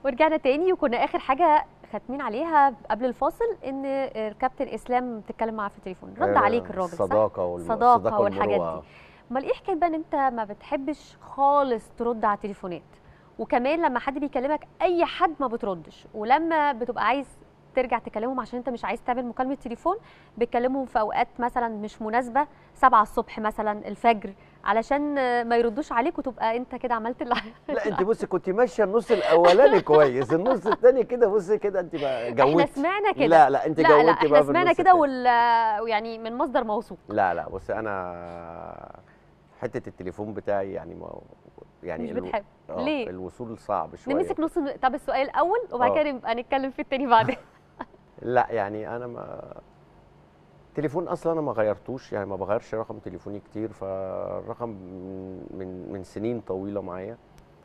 ورجعنا تاني، وكنا اخر حاجه ختمين عليها قبل الفاصل ان الكابتن اسلام بتتكلم معاه في التليفون، رد عليك الراجل صح؟ الصداقه والحاجات دي. امال ايه حكايه بقى ان انت ما بتحبش خالص ترد على التليفونات، وكمان لما حد بيكلمك اي حد ما بتردش، ولما بتبقى عايز ترجع تكلمهم عشان انت مش عايز تعمل مكالمه تليفون بتكلمهم في اوقات مثلا مش مناسبه، 7 الصبح مثلا الفجر، علشان ما يردوش عليك وتبقى انت كده عملت اللي لا انت بصي كنت ماشيه النص الاولاني كويس، النص الثاني كده بصي كده انت بقى جودتي. احنا سمعنا كده. لا انت جودتي بقى. احنا سمعنا كده يعني من مصدر موثوق. لا بصي انا حته التليفون بتاعي يعني مش بتحب ليه؟ الوصول صعب شويه. نمسك نص. طب السؤال الاول وبعد كده نبقى نتكلم في التاني بعدين. لا يعني انا التليفون اصلا انا ما غيرتوش، يعني ما بغيرش رقم تليفوني كتير، فالرقم من سنين طويله معايا.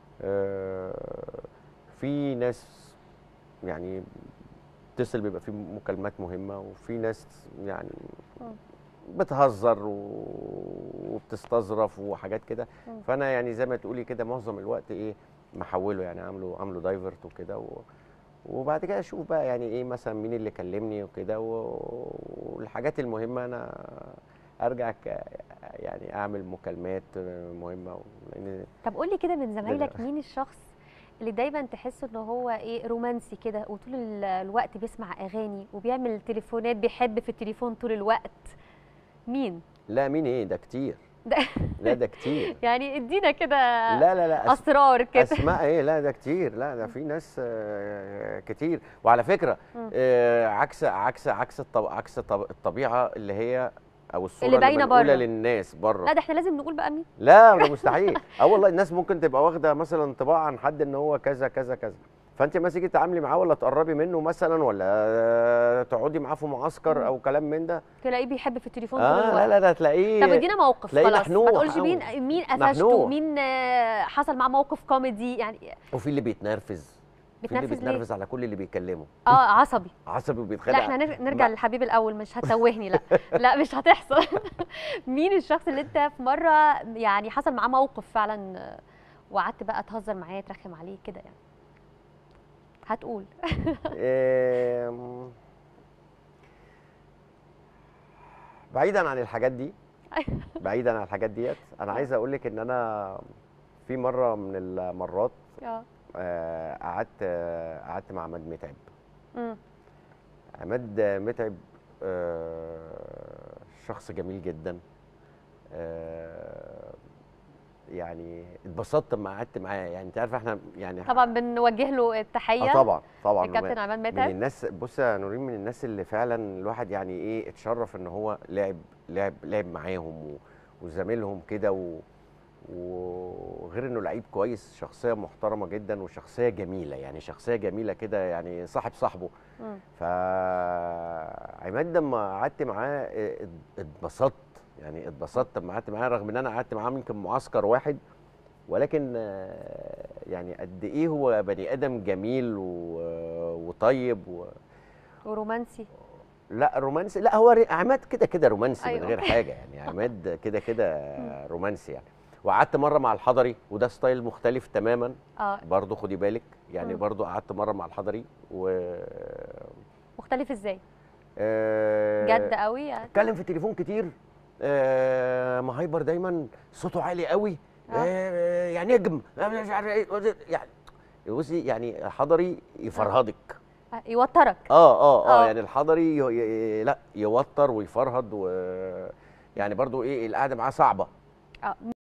في ناس يعني بتتصل بيبقى في مكالمات مهمه، وفي ناس يعني بتهزر وبتستظرف وحاجات كده، فانا يعني زي ما تقولي كده معظم الوقت ايه محوله، يعني عامله دايفرت وكده، وبعد كده اشوف بقى يعني ايه مثلا مين اللي كلمني وكده، والحاجات المهمه انا ارجع يعني اعمل مكالمات مهمه. طب قول لي كده من زمايلك مين الشخص اللي دايما تحس ان هو ايه رومانسي كده وطول الوقت بيسمع اغاني وبيعمل تليفونات، بيحب في التليفون طول الوقت؟ مين؟ لا مين ايه ده كتير. لا ده كتير. يعني ادينا كده لا اسرار كده. اسماء ايه؟ لا ده كتير، لا ده في ناس كتير. وعلى فكره عكس الطبيعه اللي هي او الصوره اللي باينه بره للناس بره. لا ده احنا لازم نقول بقى مين. لا ده مستحيل. والله الناس ممكن تبقى واخده مثلا انطباع عن حد ان هو كذا كذا كذا، فانت ما تيجي تتعاملي معاه ولا تقربي منه مثلا ولا تقعدي معاه في معسكر او كلام من ده تلاقيه بيحب في التليفون طول الوقت. لا ده تلاقيه. طب ادينا موقف خلاص، ما تقولش مين قفشته، مين حصل معاه موقف كوميدي يعني. وفي اللي بيتنرفز على كل اللي بيكلمه. عصبي وبيتخانق. لا احنا نرجع للحبيب الاول، مش هتوهني. لا لا مش هتحصل. مين الشخص اللي انت في مره يعني حصل معاه موقف فعلا وقعدت بقى تهزر معاه ترخم عليه كده يعني؟ هتقول. بعيدا عن الحاجات ديت انا عايز اقول لك ان انا في مره من المرات قعدت مع عماد متعب. عماد متعب شخص جميل جدا، يعني اتبسطت لما قعدت معاه. يعني انت عارفه احنا يعني طبعا بنوجه له التحيه. طبعا الكابتن عماد متعب من الناس، بصي يا نورين، من الناس اللي فعلا الواحد يعني ايه اتشرف ان هو لعب معاهم وزميلهم كده، وغير انه لعيب كويس، شخصيه محترمه جدا وشخصيه جميله، يعني شخصيه جميله كده، يعني صاحبه. فعماد لما قعدت معاه اتبسطت لما قعدت معاه، رغم ان انا قعدت معاه يمكن معسكر واحد، ولكن يعني قد ايه هو بني ادم جميل وطيب ورومانسي. لا رومانسي، لا هو عماد كده رومانسي. أيوة. من غير حاجه يعني عماد كده رومانسي يعني. وقعدت مره مع الحضري وده ستايل مختلف تماما. برضه خدي بالك يعني. برضه قعدت مره مع الحضري مختلف ازاي؟ جد قوي يعني. اتكلم في التليفون كتير. مهايبر دايما، صوته عالي قوي. يعني نجم مش عارف ايه يعني. بصي يعني حضري يفرهدك، يوترك. يعني الحضري لا يوتر ويفرهد، يعني برضو ايه القعده معاه صعبه.